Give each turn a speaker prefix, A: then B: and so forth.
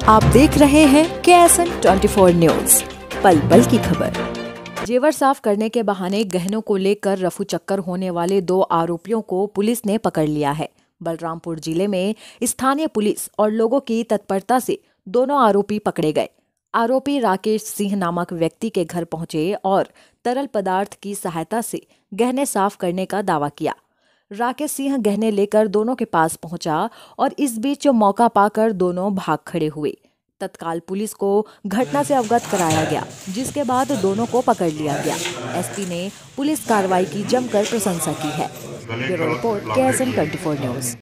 A: आप देख रहे हैं KSN 24 न्यूज, पल पल की खबर। जेवर साफ करने के बहाने गहनों को लेकर रफू चक्कर होने वाले 2 आरोपियों को पुलिस ने पकड़ लिया है। बलरामपुर जिले में स्थानीय पुलिस और लोगों की तत्परता से दोनों आरोपी पकड़े गए। आरोपी राकेश सिंह नामक व्यक्ति के घर पहुंचे और तरल पदार्थ की सहायता से गहने साफ करने का दावा किया। राकेश सिंह गहने लेकर दोनों के पास पहुंचा और इस बीच मौका पाकर दोनों भाग खड़े हुए। तत्काल पुलिस को घटना से अवगत कराया गया, जिसके बाद दोनों को पकड़ लिया गया। एसपी ने पुलिस कार्रवाई की जमकर प्रशंसा की है। Bureau report KSN 24 news.